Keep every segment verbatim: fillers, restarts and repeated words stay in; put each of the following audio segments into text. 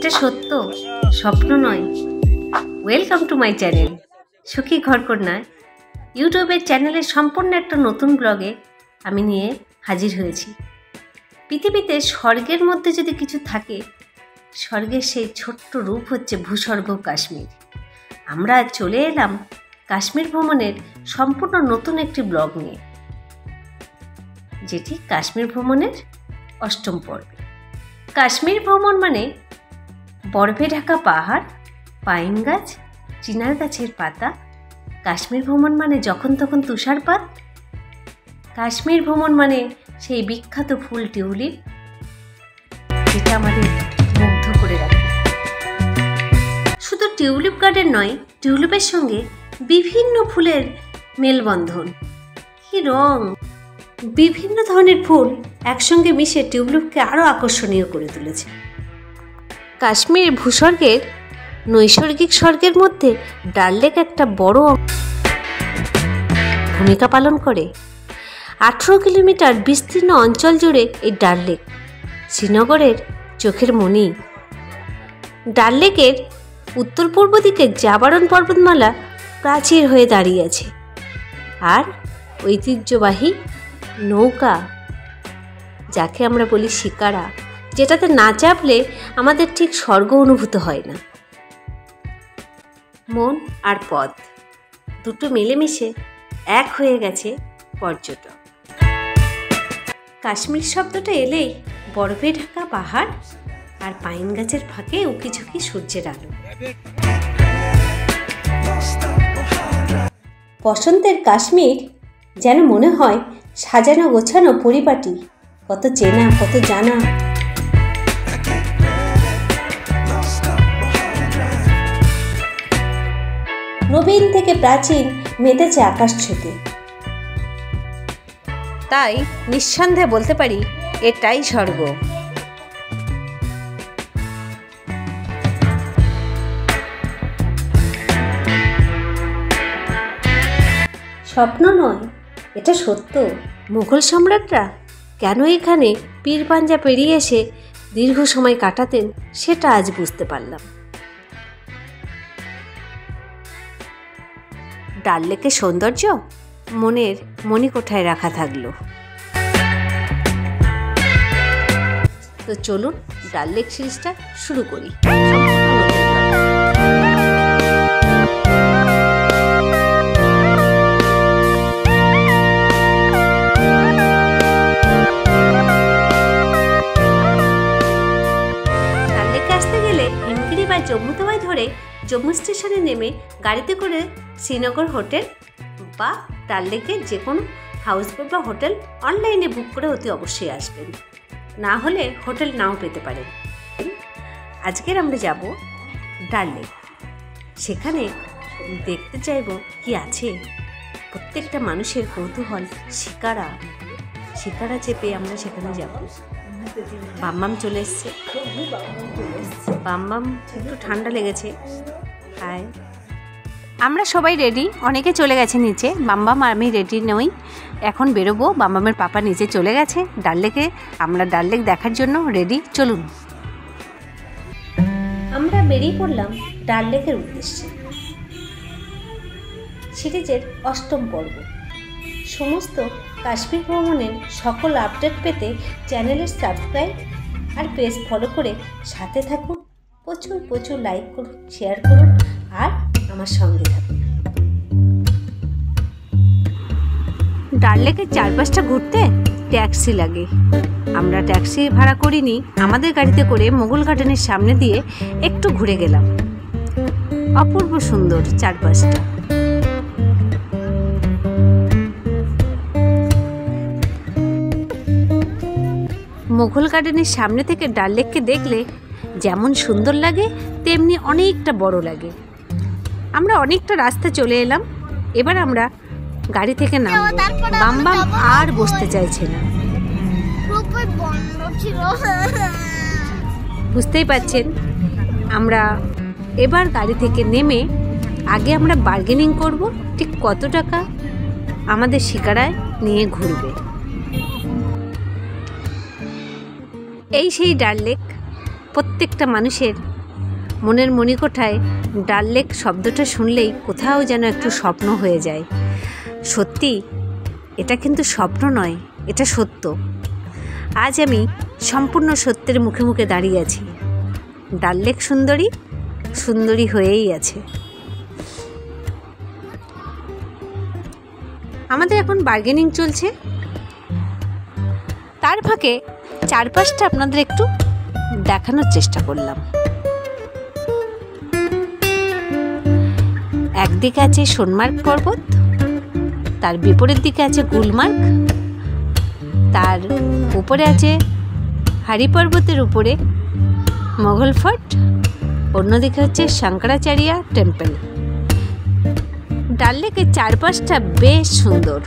এটা সত্য, স্বপ্ন নয়। ওয়েলকাম টু মাই চ্যানেল সুখী ঘরকন্যা। ইউটিউবের চ্যানেলের সম্পূর্ণ একটা নতুন ব্লগে আমি নিয়ে হাজির হয়েছি। পৃথিবীতে স্বর্গের মধ্যে যদি কিছু থাকে, স্বর্গের সেই ছোট্ট রূপ হচ্ছে ভূস্বর্গ কাশ্মীর। আমরা চলে এলাম কাশ্মীর ভ্রমণের সম্পূর্ণ নতুন একটি ব্লগ নিয়ে, যেটি কাশ্মীর ভ্রমণের অষ্টম পর্বে। কাশ্মীর ভ্রমণ মানে বরফে ঢাকা পাহাড়, পাইন গাছ, চিনার গাছের পাতা। কাশ্মীর ভ্রমণ মানে যখন তখন তুষারপাত। কাশ্মীর ভ্রমণ মানে সেই বিখ্যাত ফুল টিউলিপ, যেটা আমাদের মুগ্ধ করে রাখে। শুধু টিউলিপ গার্ডেন নয়, টিউলিপের সঙ্গে বিভিন্ন ফুলের মেলবন্ধন। কি রং! বিভিন্ন ধরনের ফুল একসঙ্গে মিশে টিউলিপকে আরও আকর্ষণীয় করে তুলেছে। কাশ্মীর ভূস্বর্গের নৈসর্গিক স্বর্গের মধ্যে ডাল লেক একটা বড় ভূমিকা পালন করে। আঠেরো কিলোমিটার বিস্তীর্ণ অঞ্চল জুড়ে এই ডাল লেক শ্রীনগরের চোখের মণি। ডাল লেকের উত্তর পূর্ব দিকে জাবারন পর্বতমালা প্রাচীর হয়ে দাঁড়িয়ে আছে, আর ঐতিহ্যবাহী নৌকা, যাকে আমরা বলি শিকারা, যেটাতে না চাপলে আমাদের ঠিক স্বর্গ অনুভূত হয় না। মন আর পথ দুটো মিলেমিশে এক হয়ে গেছে পর্যটক। কাশ্মীর শব্দটা এলেই বরফে ঢাকা পাহাড় আর পাইন গাছের ফাঁকে উকিঝুঁকি সূর্যের আলো। বসন্তের কাশ্মীর যেন মনে হয় সাজানো গোছানো পরিপাটি, কত চেনা কত জানা। নবীন থেকে প্রাচীন মেতেছে আকাশ ছুতে। তাই নিঃসন্দেহে বলতে পারি এটাই স্বর্গ। স্বপ্ন নয়, এটা সত্য। মুঘল সম্রাটরা কেন এখানে পীর পাঞ্জা পেরিয়ে এসে দীর্ঘ সময় কাটাতেন, সেটা আজ বুঝতে পারলাম। ডাল লেকের সৌন্দর্য মনের মণিকোঠায় রাখা থাকলো। তো চলুন ডাল লেক সিরিজটা শুরু করি। ডাল লেকে আসতে গেলে হিমগিরি বা জম্মু তাওয়াই ধরে জম্মু স্টেশনে নেমে গাড়িতে করে শ্রীনগর হোটেল বা ডাল লেকের যে কোনো হাউসবোট বা হোটেল অনলাইনে বুক করে অতি অবশ্যই আসবেন, না হলে হোটেল নাও পেতে পারেন। আজকের আমরা যাব ডাল লেক। সেখানে দেখতে চাইব কি আছে। প্রত্যেকটা মানুষের কৌতূহল শিকারা, শিকারা চেপে আমরা সেখানে যাব। বামবাম চলে এসছে, বামবাম একটু ঠান্ডা লেগেছে। হাই, আমরা সবাই রেডি, অনেকে চলে গেছে নিচে। বামবাম আর আমি রেডি নই, এখন বেরোবো। বামবামের পাপা নিচে চলে গেছে ডাল লেকে। আমরা ডাল লেক দেখার জন্য রেডি, চলুন। আমরা বেরিয়ে পড়লাম ডাল লেকের উদ্দেশ্যে। সিরিজের অষ্টম পর্ব। সমস্ত কাশ্মীর ভ্রমণের সকল আপডেট পেতে চ্যানেলের সাবস্ক্রাইব আর পেজ ফলো করে সাথে থাকুন। প্রচুর প্রচুর লাইক করুন, শেয়ার করুন আর আমার সঙ্গে থাকুন। ডাল লেকের চারপাশটা ঘুরতে ট্যাক্সি লাগে। আমরা ট্যাক্সি ভাড়া করিনি, আমাদের গাড়িতে করে মোগল গার্ডেনের সামনে দিয়ে একটু ঘুরে গেলাম। অপূর্ব সুন্দর চারপাশটা। মোগল গার্ডেনের সামনে থেকে ডাল লেককে দেখলে যেমন সুন্দর লাগে, তেমনি অনেকটা বড় লাগে। আমরা অনেকটা রাস্তা চলে এলাম। এবার আমরা গাড়ি থেকে নামবো। বামবাম আর বসতে চাইছে না। বুঝতেই পাচ্ছেন, আমরা এবার গাড়ি থেকে নেমে আগে আমরা বার্গেনিং করব ঠিক কত টাকা আমাদের শিকারায় নিয়ে ঘুরবে। এই সেই ডাল লেক, প্রত্যেকটা মানুষের মনের মণিকোঠায় ডাল লেক শব্দটা শুনলেই কোথাও যেন একটু স্বপ্ন হয়ে যায়। সত্যি এটা কিন্তু স্বপ্ন নয়, এটা সত্য। আজ আমি সম্পূর্ণ সত্যের মুখে মুখে দাঁড়িয়ে আছি। ডাল লেক সুন্দরী সুন্দরী হয়েই আছে। আমাদের এখন বার্গেনিং চলছে, তার ফাঁকে চারপাশটা আপনাদের একটু দেখানোর চেষ্টা করলাম। একদিকে আছে সোনমার্গ পর্বত, তার বিপরীত দিকে আছে গুলমার্গ, তার উপরে আছে হারি পর্বতের উপরে মোগল ফোর্ট, অন্যদিকে হচ্ছে শঙ্করাচার্য টেম্পল। ডাল লেকের চারপাশটা বেশ সুন্দর।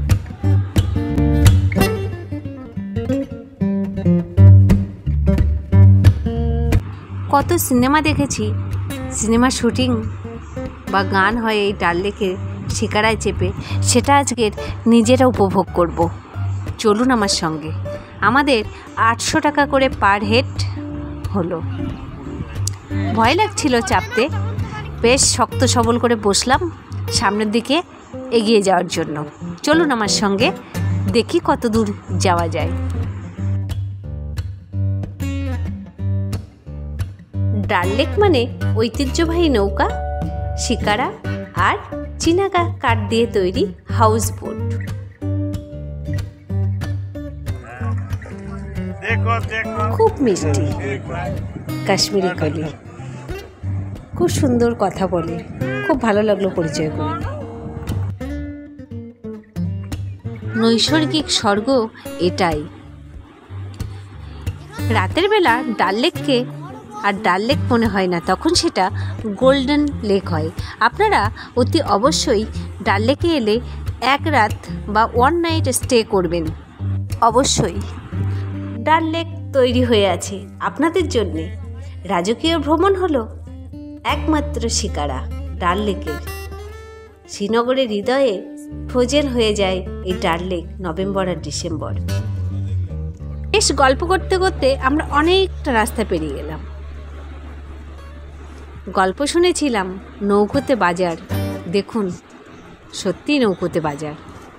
কত সিনেমা দেখেছি, সিনেমার শুটিং বা গান হয় এই ডাল লেকের শিকারায় চেপে, সেটা আজকের নিজেরা উপভোগ করব। চলুন আমার সঙ্গে। আমাদের আটশো টাকা করে পার হেড হলো। ভয় লাগছিল চাপতে, বেশ শক্ত সবল করে বসলাম সামনের দিকে এগিয়ে যাওয়ার জন্য। চলুন আমার সঙ্গে, দেখি কত দূর যাওয়া যায়। ডাল লেক মানে ঐতিহ্যবাহী নৌকা, শিকারা আর চীনা কাঠ দিয়ে তৈরি হাউস বোট। খুব মিষ্টি কাশ্মীরি কলি, খুব সুন্দর কথা বলে, খুব ভালো লাগলো পরিচয় করে। নৈসর্গিক স্বর্গ এটাই। রাতের বেলা ডাল লেককে আর ডাল লেক মনে হয় না, তখন সেটা গোল্ডেন লেক হয়। আপনারা অতি অবশ্যই ডাল লেকে এলে এক রাত বা ওয়ান নাইট স্টে করবেন অবশ্যই। ডাল লেক তৈরি হয়ে আছে আপনাদের জন্যে। রাজকীয় ভ্রমণ হলো একমাত্র শিকারা ডাল লেকের। শ্রীনগরের হৃদয়ে ফ্রোজেন হয়ে যায় এই ডাল লেক নভেম্বর আর ডিসেম্বর। বেশ গল্প করতে করতে আমরা অনেকটা রাস্তা পেরিয়ে গেলাম। গল্প শুনেছিলাম নৌকোতে বাজার, দেখুন সত্যি নৌকোতে বাজার।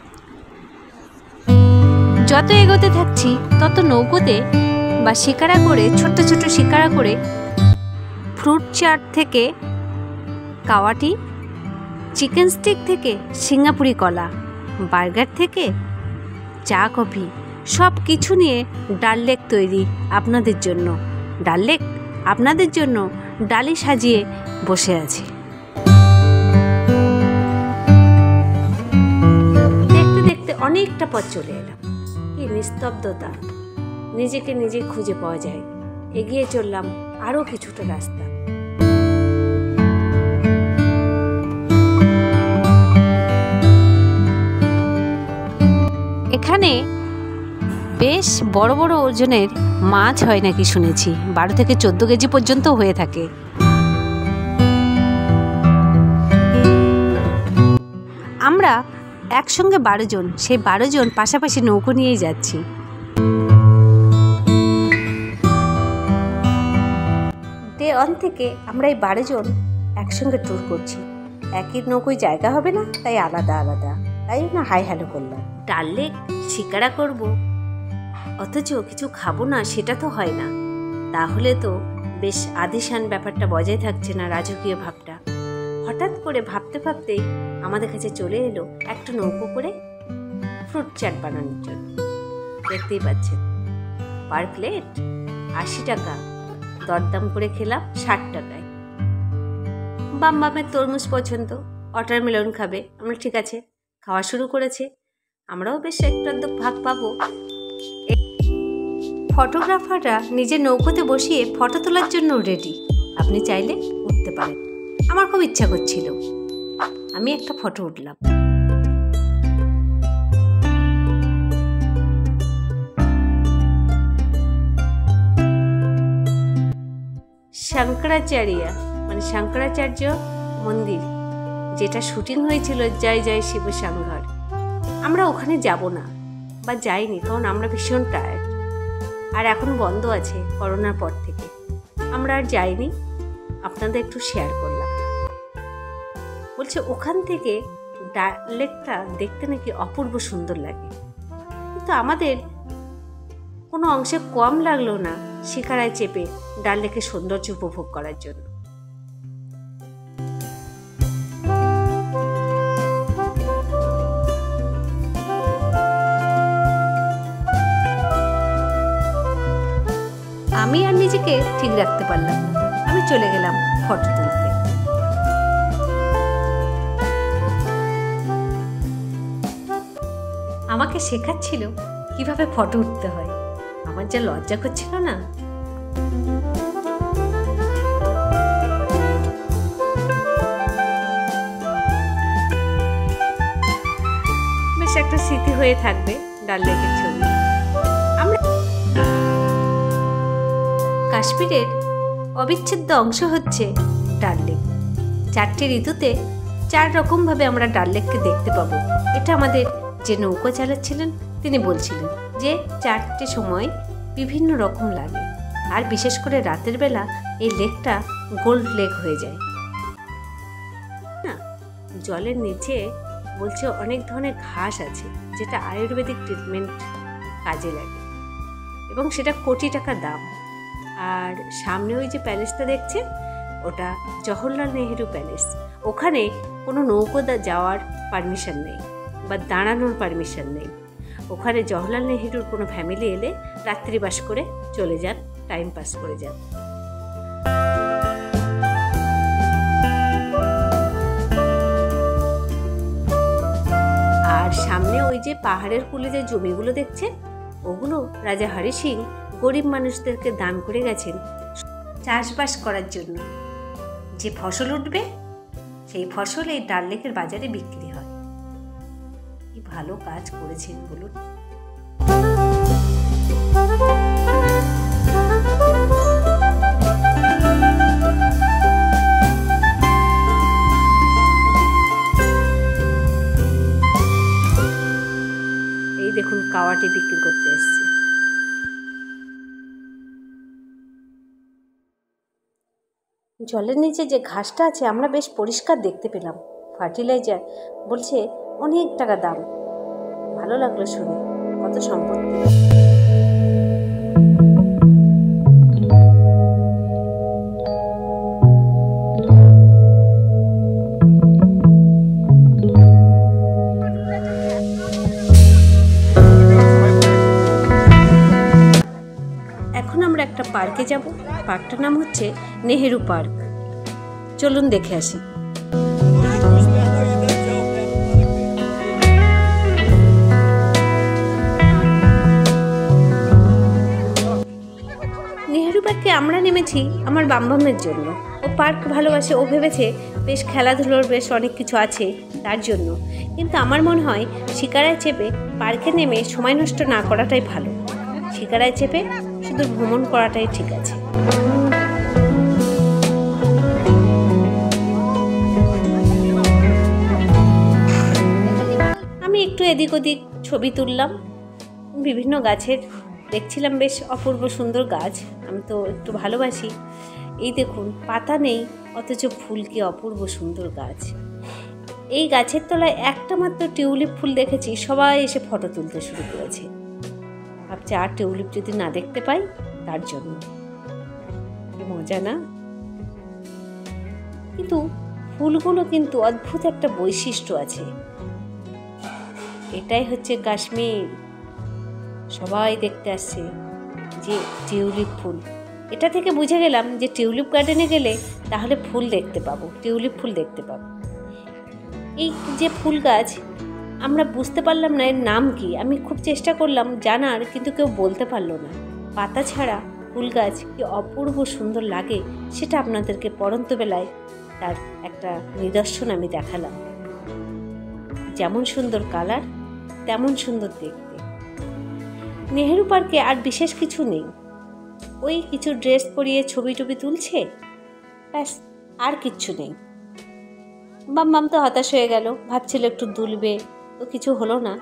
যত এগোতে থাকছি তত নৌকোতে বা শিকারা করে, ছোট্ট ছোট্ট শিকারা করে, ফ্রুট চাট থেকে কাওয়াটি, চিকেন স্টিক থেকে সিঙ্গাপুরি কলা, বার্গার থেকে চা কফি, সব কিছু নিয়ে ডাল লেক তৈরি আপনাদের জন্য। ডাল লেক আপনাদের জন্য ডালি সাজিয়ে বসে আছে। দেখতে দেখতে অনেকটা পথ চলে এলাম। কি নিস্তব্ধতা, নিজেকে নিজে খুঁজে পাওয়া যায়। এগিয়ে চললাম আরও কিছুটা রাস্তা। এখানে বেশ বড় বড় ওজনের মাছ হয় নাকি শুনেছি, বারো থেকে চোদ্দ কেজি পর্যন্ত হয়ে থাকে। আমরা একসঙ্গে বারো জন, সেই বারো জন পাশাপাশি নৌকো নিয়েই যাচ্ছি। ডে ওয়ান থেকে আমরা এই বারো জন একসঙ্গে ট্যুর করছি। একই নৌকোয় জায়গা হবে না, তাই আলাদা আলাদা, তাই না হাই হ্যালো করলাম। ডাল লেক শিকারা করব অথচ কিছু খাবো না, সেটা তো হয় না। তাহলে তো বেশ আদিশান ব্যাপারটা বজায় থাকছে না, রাজকীয় ভাবটা। হঠাৎ করে ভাবতে ভাবতেই আমাদের কাছে চলে এলো একটা নৌকো করে ফ্রুট চাট বানানোর জন্য। দেখতেই পাচ্ছেন পার প্লেট আশি টাকা, দরদাম করে খেলাম ষাট টাকায়। বাম বামের তরমুজ পছন্দ, ওয়াটারমেলন খাবে, আমরা ঠিক আছে খাওয়া শুরু করেছে। আমরাও বেশ একটা ভাগ পাবো। ফটোগ্রাফাররা নিজের নৌকোতে বসিয়ে ফটো তোলার জন্য রেডি, আপনি চাইলে উঠতে পারেন। আমার খুব ইচ্ছা করছিল, আমি একটা ফটো উঠলাম। শঙ্করাচার্য মানে শঙ্করাচার্য মন্দির, যেটা শুটিং হয়েছিল জয় জয় শিব শঙ্কর, আমরা ওখানে যাব না বা যাইনি, কারণ আমরা ভীষণ টায়ার্ড। আর এখন বন্ধ আছে করোনার পর থেকে, আমরা আর যাইনি। আপনাদের একটু শেয়ার করলাম। বলছে ওখান থেকে ডাল লেকটা দেখতে নাকি অপূর্ব সুন্দর লাগে, কিন্তু আমাদের কোনো অংশে কম লাগলো না শিকারায় চেপে ডাল লেকের সৌন্দর্য উপভোগ করার জন্য। আমি আর নিজেকে ঠিক রাখতে পারলাম না, আমি চলে গেলাম ফটো তুলতে। আমাকে শেখাচ্ছিল কিভাবে ফটো উঠতে হয়, আমার যা লজ্জা করছিল না। বেশ একটা স্মৃতি হয়ে থাকবে ডাল লেকের ছবি। আমরা কাশ্মীরের অবিচ্ছেদ্য অংশ হচ্ছে ডাল লেক। চারটি ঋতুতে চার রকমভাবে আমরা ডাল লেককে দেখতে পাবো। এটা আমাদের যে নৌকো চালাচ্ছিলেন তিনি বলছিলেন যে চারটে সময় বিভিন্ন রকম লাগে, আর বিশেষ করে রাতের বেলা এই লেকটা গোল্ড লেক হয়ে যায় না। জলের নিচে বলছে অনেক ধরনের ঘাস আছে যেটা আয়ুর্বেদিক ট্রিটমেন্ট কাজে লাগে, এবং সেটা কোটি টাকা দাম। আর সামনে ওই যে প্যালেসটা দেখছেন, ওটা জওহরলাল নেহেরু প্যালেস। ওখানে কোনো নৌকো যাওয়ার পারমিশন নেই বা দাঁড়ানোর পারমিশন নেই। ওখানে জওহরলাল নেহেরুর কোনো ফ্যামিলি এলে রাত্রিবাস করে চলে যান, টাইম পাস করে যান। আর সামনে ওই যে পাহাড়ের কুলে যে জমিগুলো দেখছেন, ওগুলো রাজা হরি সিং গরিব মানুষদেরকে দান করে গেছেন চাষবাস করার জন্য। যে ফসল উঠবে সেই ফসল এই ডাল লেকের বাজারে বিক্রি হয়। কি ভালো কাজ করেছেন বলুন। এই দেখুন কাওয়াটি বিক্রি করতে এসছে। জলের নিচে যে ঘাসটা আছে আমরা বেশ পরিষ্কার দেখতে পেলাম। ফার্টিলাইজার বলছে অনেক টাকা দাম। ভালো লাগলো শুনে, কত সম্পত্তি। এখন আমরা একটা পার্কে যাব। পার্কটার নাম হচ্ছে নেহেরু পার্ক। চলুন দেখে আসি। নেহেরু পার্কে আমরা নেমেছি আমার বামবামের জন্য। ও পার্ক ভালোবাসে, ও ভেবেছে বেশ খেলাধুলোর বেশ অনেক কিছু আছে তার জন্য। কিন্তু আমার মনে হয় শিকারায় চেপে পার্কে নেমে সময় নষ্ট না করাটাই ভালো। শিকারায় চেপে শুধু ভ্রমণ করাটাই ঠিক আছে। আমি একটু এদিক ওদিক ছবি তুললাম। বিভিন্ন গাছের দেখছিলাম, বেশ অপূর্ব সুন্দর গাছ। আমি তো একটু ভালোবাসি। এই দেখুন পাতা নেই অথচ ফুল কি অপূর্ব সুন্দর গাছ। এই গাছের তলায় একটা মাত্র টিউলিপ ফুল দেখেছি, সবাই এসে ফটো তুলতে শুরু করেছে। ভাবছি আর টিউলিপ যদি না দেখতে পাই তার জন্য। মজা না? কিন্তু ফুলগুলো কিন্তু অদ্ভুত একটা বৈশিষ্ট্য আছে। এটাই হচ্ছে কাশ্মীর। সবাই দেখতে আসছে যে টিউলিপ ফুল। এটা থেকে বুঝে গেলাম যে টিউলিপ গার্ডেনে গেলে তাহলে ফুল দেখতে পাবো, টিউলিপ ফুল দেখতে পাবো। এই যে ফুল গাছ আমরা বুঝতে পারলাম না এর নাম কি। আমি খুব চেষ্টা করলাম জানার, কিন্তু কেউ বলতে পারলো না। পাতা ছাড়া ফুল গাছ কি অপূর্ব সুন্দর লাগে সেটা আপনাদেরকে পড়ন্ত বেলায় তার একটা নিদর্শন আমি দেখালাম। যেমন সুন্দর কালার তেমন সুন্দর দেখতে। নেহেরু পার্কে আর বিশেষ কিছু নেই, ওই কিছু ড্রেস পরিয়ে ছবি টবি তুলছে, ব্যাস, আর কিচ্ছু নেই। বাম তো হতাশ হয়ে গেল, ভাবছিল একটু দুলবে, তো কিছু হলো না।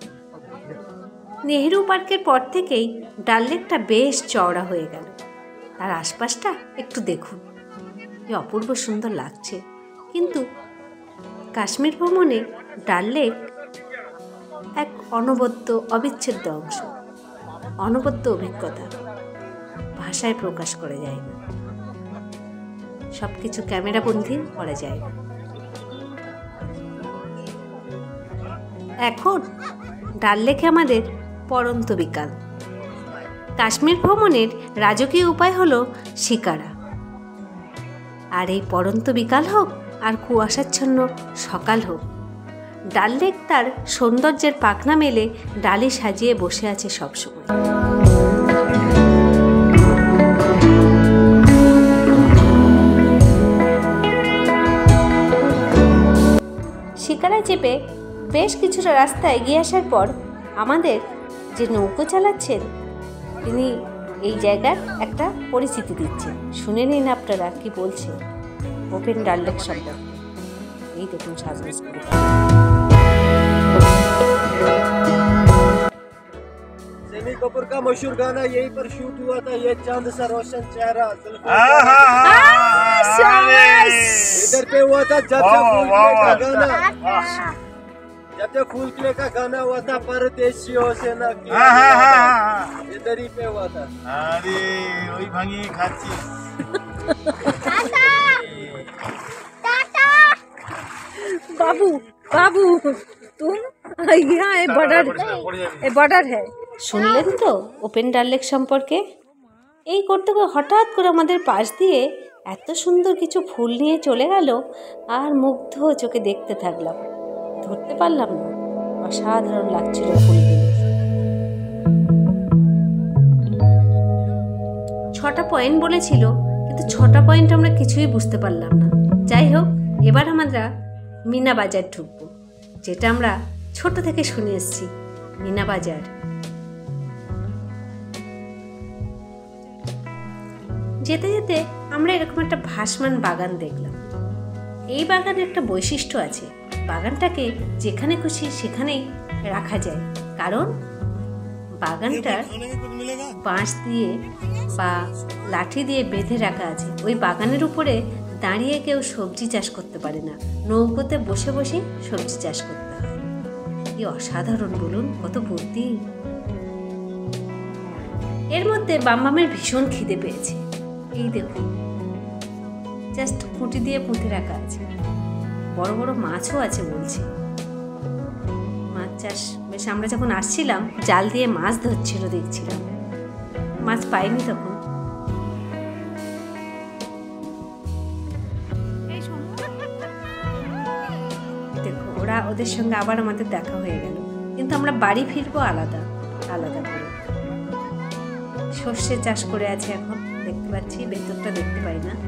নেহেরু পার্কের পর থেকেই ডাল লেকটা বেশ চওড়া হয়ে গেল। তার আশপাশটা একটু দেখুন। কি অপূর্ব সুন্দর লাগছে। কিন্তু কাশ্মীর ভ্রমণে ডাল লেক এক অনবদ্য অবিচ্ছেদ্য অংশ, অনবদ্য অভিজ্ঞতা, ভাষায় প্রকাশ করা যায় না, সব কিছু ক্যামেরাবন্দি করা যায় না। এখন ডাল লেকে আমাদের পড়ন্ত বিকাল। কাশ্মীর ভ্রমণের রাজকীয় উপায় হলো শিকারা। আর এই পড়ন্ত বিকাল হোক আর কুয়াশাচ্ছন্ন সকাল হোক, ডাল লেক তার সৌন্দর্যের পাখনা মেলে ডালি সাজিয়ে বসে আছে সবসময়। শিকারায় চেপে বেশ কিছুটা রাস্তা এগিয়ে আসার পর আমাদের যে নৌকো চালাচ্ছেন তিনি এই জায়গার একটা পরিচিতি দিচ্ছেন। শুনে নিন আপনারা কি বলছে ওপেন ডাল লেক সম্পর্কে। এই দেখুন সাজগোজ করে। सनी कपूर का मशहूर गाना यहीं पर शूट हुआ था, ये चांद सा रोशन चेहरा। इधर पे हुआ था जब से फूल खिले का गाना, जब से फूल खिले का गाना हुआ था परदेशियों से ना किया, इधर ही पे हुआ था। अरे वही भांगी खाची। बाबू बाबू तुम यहाँ बॉर्डर बॉर्डर है। শুনলেন তো ওপেন ডাল লেক সম্পর্কে? এই করতে করে হঠাৎ করে আমাদের পাশ দিয়ে এত সুন্দর কিছু ফুল নিয়ে চলে গেল, আর মুগ্ধ চোখে দেখতে থাকলাম, ধরতে পারলাম না। অসাধারণ লাগছিল ফুলগুলো। ছটা পয়েন্ট বলেছিল, কিন্তু ছটা পয়েন্ট আমরা কিছুই বুঝতে পারলাম না। যাই হোক, এবার আমরা মিনা বাজার ঢুকবো, যেটা আমরা ছোট থেকে শুনে এসেছি, মিনা বাজার। যেতে যেতে আমরা এরকম একটা ভাসমান বাগান দেখলাম। এই বাগানের একটা বৈশিষ্ট্য আছে, বাগানটাকে যেখানে খুশি সেখানেই রাখা যায়, কারণ বাগানটার বাঁশ দিয়ে বা লাঠি দিয়ে বেঁধে রাখা আছে। ওই বাগানের উপরে দাঁড়িয়ে কেউ সবজি চাষ করতে পারে না, নৌকোতে বসে বসে সবজি চাষ করতে হয়। কি অসাধারণ বলুন, কত বুদ্ধি। এর মধ্যে বামবামের ভীষণ খিদে পেয়েছে। এই দেখুন, জাস্ট খুঁটি দিয়ে পুঁতে রাখা আছে, বড় বড় মাছও আছে বলছে। মাছ চাষ বেশ, আমরা যখন আসছিলাম জাল দিয়ে মাছ ধরছিল, দেখছিলাম, মাছ পাইনি তখন। দেখো, ওরা ওদের সঙ্গে আবার আমাদের দেখা হয়ে গেল, কিন্তু আমরা বাড়ি ফিরবো আলাদা আলাদা করে। সর্ষে চাষ করে আছে এখন, দেখতে পাচ্ছি, ভেতরটা দেখতে পাই না।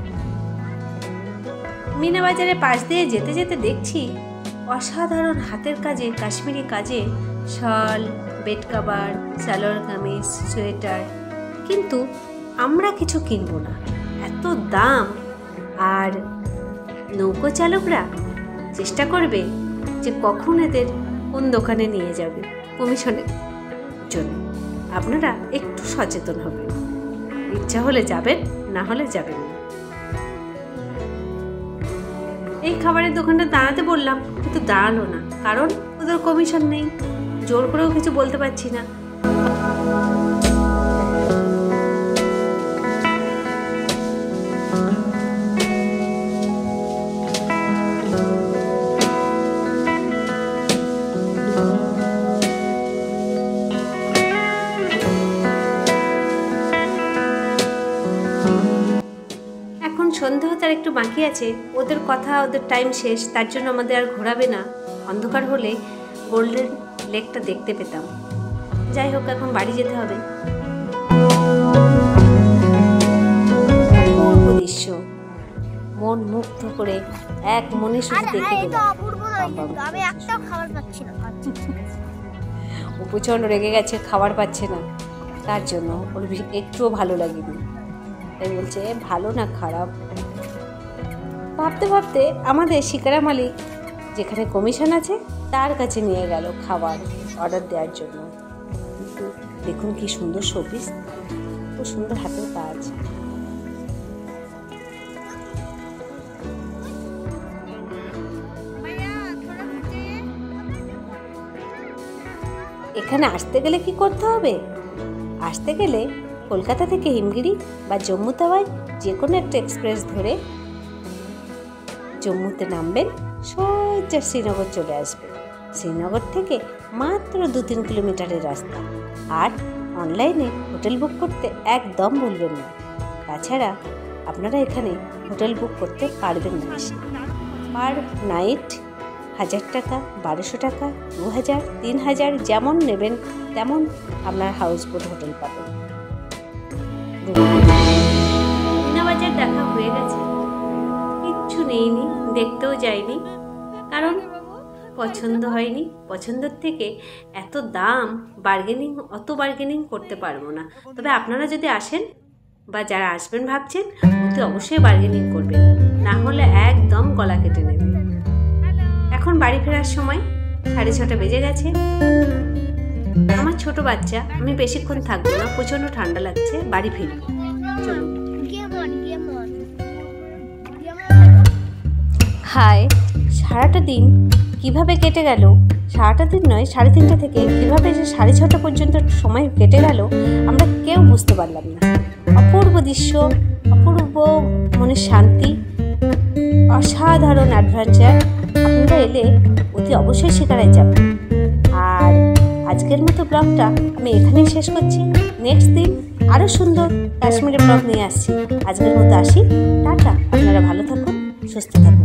মিনা বাজারের পাশ দিয়ে যেতে যেতে দেখছি অসাধারণ হাতের কাজে, কাশ্মীরি কাজে শাল, bed cover, salwar kameez, sweater, কিন্তু আমরা কিছু কিনবো না, এত দাম। আর নৌকো চালকরা চেষ্টা করবে যে কখন এদের কোন দোকানে নিয়ে যাবে কমিশনের জন্য। আপনারা একটু সচেতন হবেন, ইচ্ছা হলে যাবেন, না হলে যাবেন না। এই খাবারের দোকানটা দাঁড়াতে বললাম, কিন্তু দাঁড়ালো না, কারণ ওদের কমিশন নেই, জোর করেও কিছু বলতে পারছি না। সন্ধ্যা হতে আর একটু বাকি আছে, ওদের কথা, ওদের টাইম শেষ, তার জন্য আমাদের আর ঘোরাবে না। অন্ধকার হলে গোল্ডেন লেকটা দেখতে পেতাম। যাই হোক, এখন বাড়ি যেতে হবে। অপূর্ব দৃশ্য, মন মুগ্ধ করে এক মনে শুধু দেখে গেলাম। ও প্রচণ্ড রেগে গেছে, খাবার পাচ্ছে না, তার জন্য ওর একটুও ভালো লাগেনি। তাই বলছে ভালো না খারাপ। ভাবতে ভাবতে আমাদের শিকারা মালিক যেখানে কমিশন আছে তার কাছে নিয়ে গেল খাবার অর্ডার দেওয়ার জন্য। কিন্তু দেখুন কি সুন্দর শোপিস, খুব সুন্দর হাতের কাজ। এখানে আসতে গেলে কি করতে হবে? আসতে গেলে কলকাতা থেকে হিমগিরি বা জম্মু তাওয়ায় যে কোনো একটা এক্সপ্রেস ধরে জম্মুতে নামবেন, সোজা শ্রীনগর চলে আসবেন। শ্রীনগর থেকে মাত্র দু তিন কিলোমিটারের রাস্তা। আর অনলাইনে হোটেল বুক করতে একদম ভুলবেন না। তাছাড়া আপনারা এখানে হোটেল বুক করতে পারবেন না বেশি। পার নাইট হাজার টাকা, বারোশো টাকা, দু হাজার, তিন হাজার, যেমন নেবেন তেমন আপনার হাউস বোট হোটেল পাবেন। বাজার দেখা হয়ে গেছে, কিচ্ছু নেইনি, দেখতেও যাইনি, কারণ পছন্দ হয়নি। পছন্দের থেকে এত দাম, বার্গেনিং অত বার্গেনিং করতে পারবো না। তবে আপনারা যদি আসেন বা যারা আসবেন ভাবছেন, অতি অবশ্যই বার্গেনিং করবেন, না হলে একদম গলা কেটে নেবে। এখন বাড়ি ফেরার সময় সাড়ে ছটা বেজে গেছে। আমার ছোট বাচ্চা, আমি বেশিক্ষণ থাকবো না, প্রচণ্ড ঠান্ডা লাগছে, বাড়ি ফিরব। চলুন। হাই, সারাটা দিন কিভাবে কেটে গেল, সারাটা দিন নয় সাড়ে তিনটা থেকে কীভাবে যে সাড়ে ছটা পর্যন্ত সময় কেটে গেল আমরা কেউ বুঝতে পারলাম না। অপূর্ব দৃশ্য, অপূর্ব মনের শান্তি, অসাধারণ অ্যাডভেঞ্চার। আপনারা এলে অতি অবশ্যই শিকারায় যাবেন। আর আজকের মতো ব্লগটা আমি এখানেই শেষ করছি। নেক্সট দিন আরও সুন্দর কাশ্মীরের ব্লগ নিয়ে আসছি। আজকের মতো আসি, টাটা। আপনারা ভালো থাকুন, সুস্থ থাকুন।